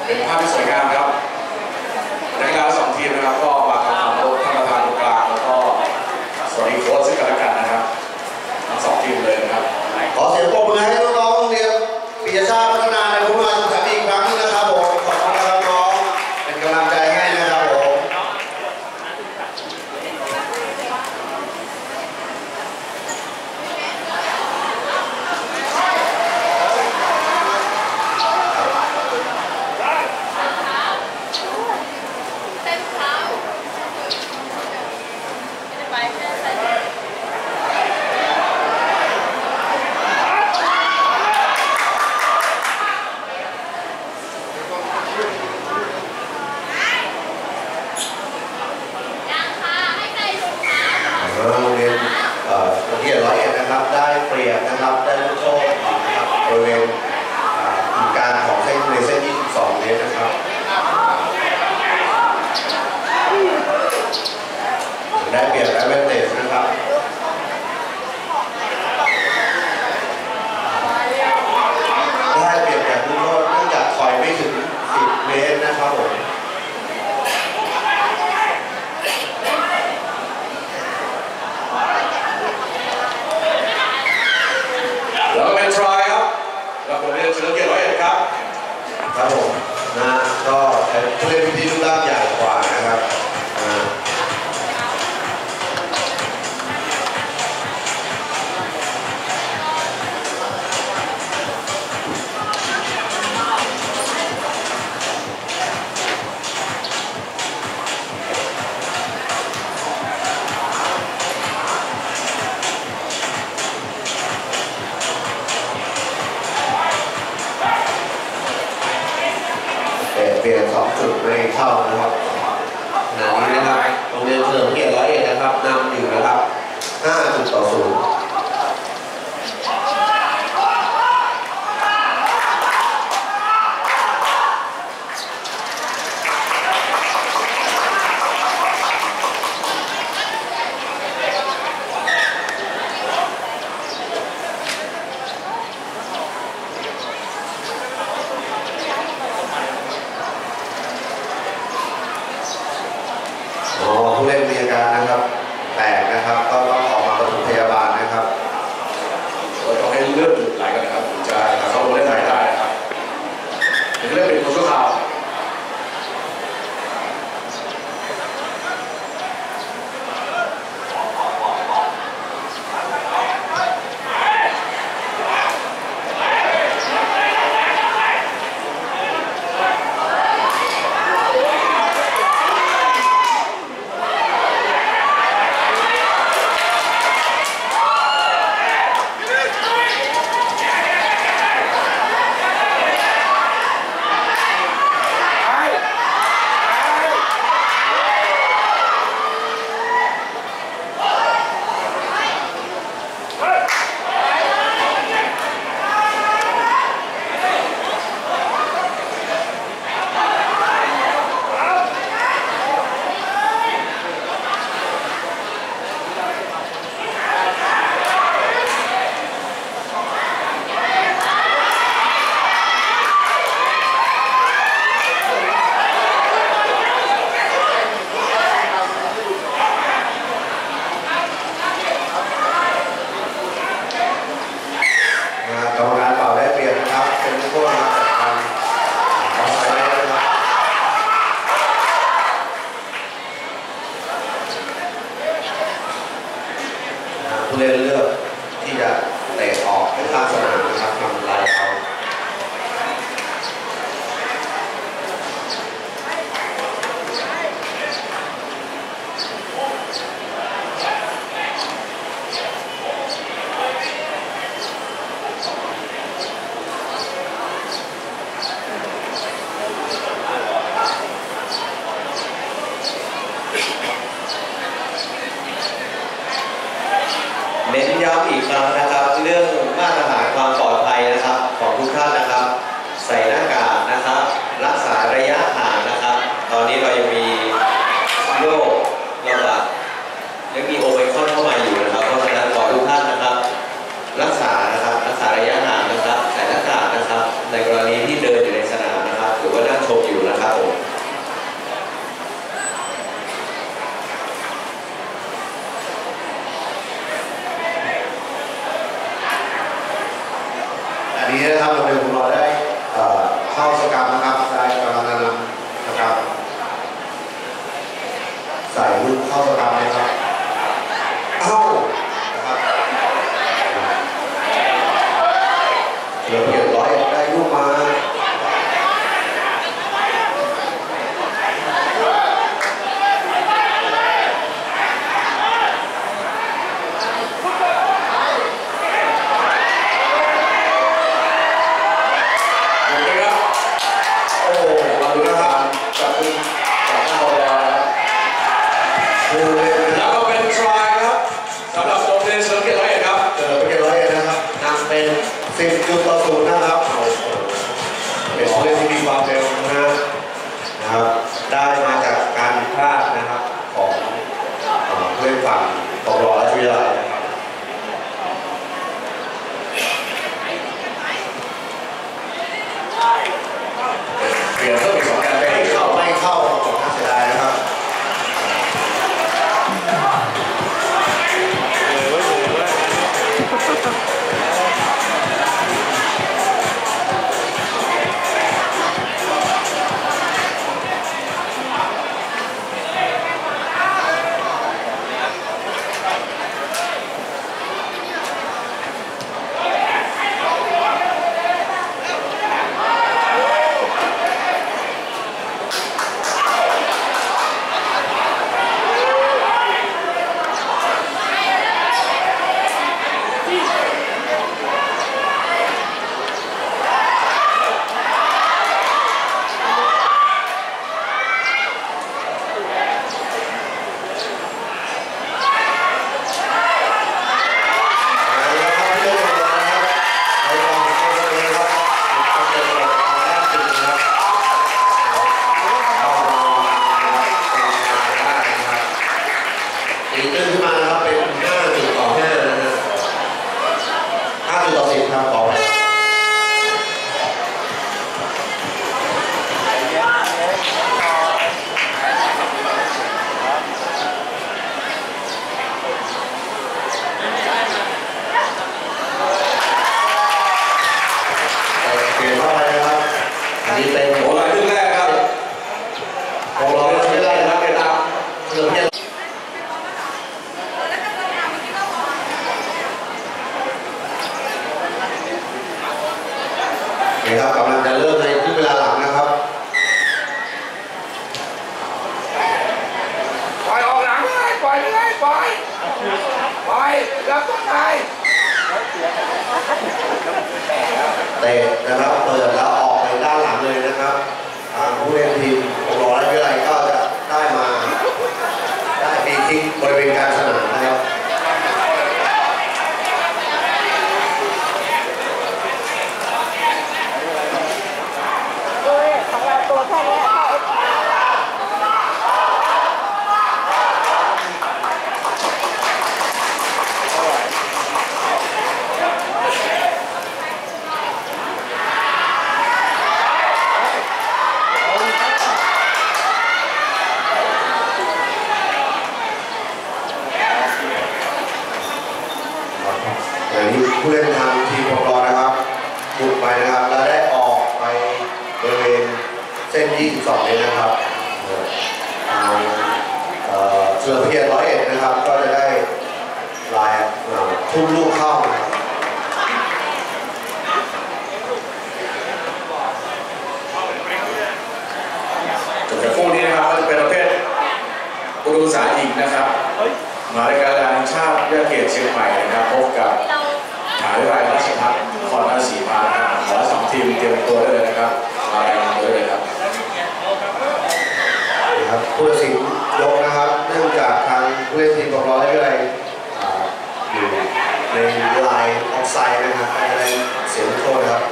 เป็นภาพที่สวยงามครับนักกีฬา2 ทีมนะครับก็วางคำถามโลกท่านประธานตรงกลางแล้วก็สวัสดีโค้ชซึ่งกันและกันนะครับทั้ง2 ทีมเลยนะครับขอเสียงปรบมือให้น้องๆโรงเรียนปิยชาติพัฒนาในภูมิภาคสุขอีกครั้งนึงนะครับผมขอบคุณนะครับน้องเป็นกำลังใจให้นะครับผมได้เปรียบนะครับได้ลูกโทษนะครับบริเวณการของเส้นในเส้น22 เมตรนะครับได้เปรียบและเวทเตสนะครับได้เปรียบจากลูกโทษเนื่องจากถอยไม่ถึง10 เมตรนะครับผมแล้วก็เป็นทรายครับแล้วผมเรียนเฉลิมเกียรติ101ครับครับผมนะก็ผู้เล่นที่รูปร่างใหญ่กว่านะครับเปลี่ยน2 จุดไม่เข้านะครับขณะนี้นะครับโรงเรียนเฉลิมเกียรติ101นะครับนำอยู่นะครับ5-0ผู้เล่นมีอาการนะครับแตกนะครับก็ต้องออกมาปฐมพยาบาลนะครับต้องให้เลือดหยุดไหลกันนะครับถึงจะเข้าเล่นได้นะครับถึงเล่นเป็นคนชั่วคราวผู้เล่นเลือกที่จะเตะออกไปข้างสนามนะครับทำลายเขาเน้นย้ำอีกครั้งนะครับเรื่องมาตรฐานความนี้นะครับโรงเรียนของเราได้เข้าสกรรมนะครับได้กำลังนำนะครับใส่ลูกเข้าสกรรมนะครับเข้านะครับเฉลิมเกียรติร้อยเอ็ดได้ลูกมาแล้วก็เป็นทรายครับสำหรับโรงเรียนเฉลิมเกียรติร้อยเอ็ดครับเฉลิมเกียรติร้อยเอ็ดนะครับนำเป็น10-0นะครับเป็นผู้เล่นที่มีความเร็วนะครับได้มาจากการพลาดนะครับของผู้เล่นฝั่งของรอราชวิทยาลัยนะครับเปลี่ยนเพิ่มอีก2 คะแนนไม่เข้าผมน่าเสียดายนะครับกำลังจะเริ่มในที่เวลาหลังนะครับปล่อยออกหลังเลยปล่อยเลยปล่อยรับต้นไม้เตะนะครับเปิดแล้วออกไปด้านหลังเลยนะครับทางผู้เล่นทีมของรอราชวิทยาลัยก็จะได้ฟรีคิกบริเวณกลางสนามนะครับตัวแค่นี้ผู้เล่นทางทีมของเรานะครับบุกไปนะครับแล้วได้ออกไปบริเวณเส้น 22 เลยนะครับทางเฉลิมเกียรติร้อยเอ็ดนะครับก็จะได้ลายทุ่มลูกเข้าจบจากคู่นี้นะครับก็จะเป็นประเภทอุดมศึกษาหญิงนะครับมหาวิทยาลัยแห่งชาติวิทยาเขตเชียงใหม่นะครับพบกับมหาวิทยาลัยราชภัฏนครราชสีมานะครับขอ2 ทีมเตรียมตัวได้เลยนะครับมารายงานตัวได้เลยครับผู้ตัดสินยกนะครับเนื่องจากทางผู้เล่นทีมของเราได้อะไรอยู่ในลายออฟไซด์นะครับได้เสียงโทษครับ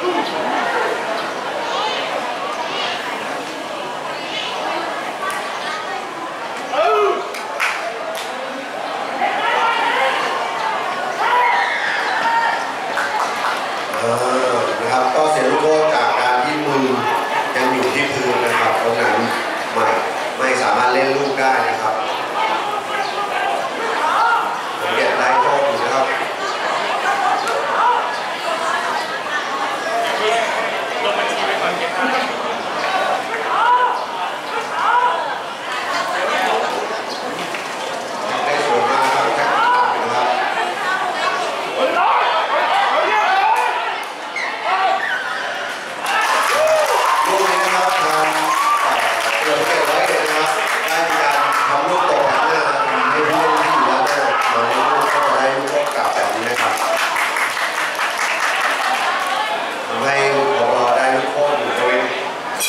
นะครับก็เสียลูกโทษจากการที่มือยังอยู่ที่พื้นนะครับเพราะงั้นไม่สามารถเล่นลูกได้นะครับเก็บได้โทษอยู่นะครับ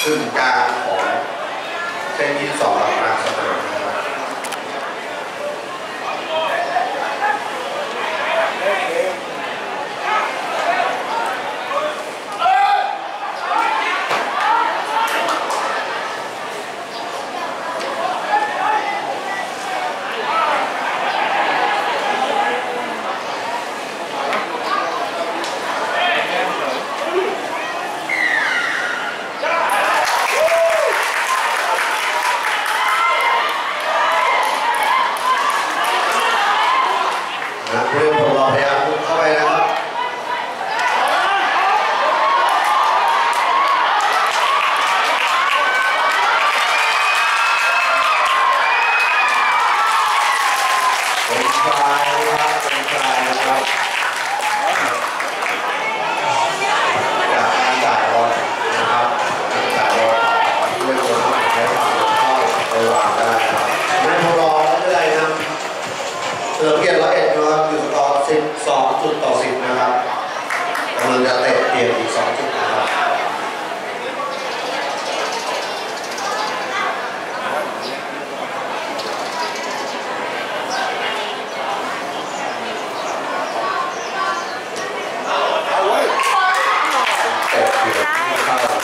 ึ่งกลางของเส้น22กลางสนามนะครับเพื่อนผมรอพยายามเข้าไปนะครับเป็นชายนะครับเป็นชายนะครับจากการจ่ายบอลนะครับการจ่ายบอลเพื่อนคนนั้นใช้ฝ่าเข้าไปวางได้ครับไม่พอรอไม่เป็นไรนะเฉลิมเกียรติ101นะครับอยู่สกอร์12-10นะครับกำลังจะเตะเปลี่ยนอีก2 จุดนะครับเตะเปลี่ยนไม่เข้านะครับ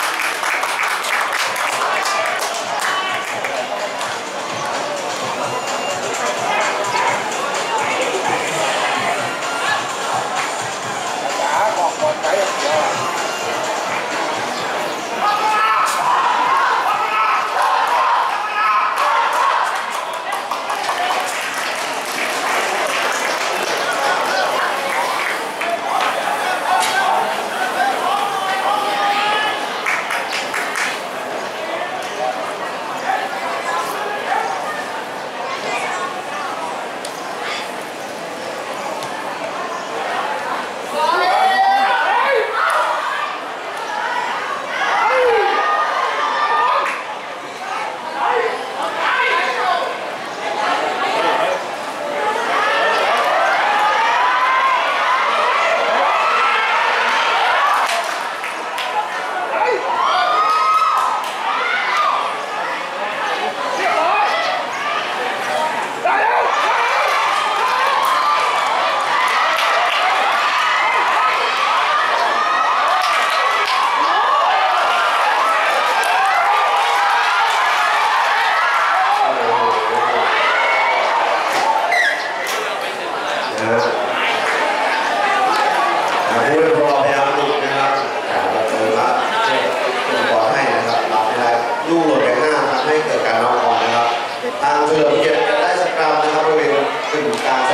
ผู้เล่นของเราพยายามลุกนะครับแต่เราเจอว่าตัวบอลให้นะครับรับไม่ได้ลูกหล่นไปข้างทำให้เกิดการน็อกออนนะครับทางเฉลิมเกียรติได้สกรัมนะครับบริเวณกึ่งกลาง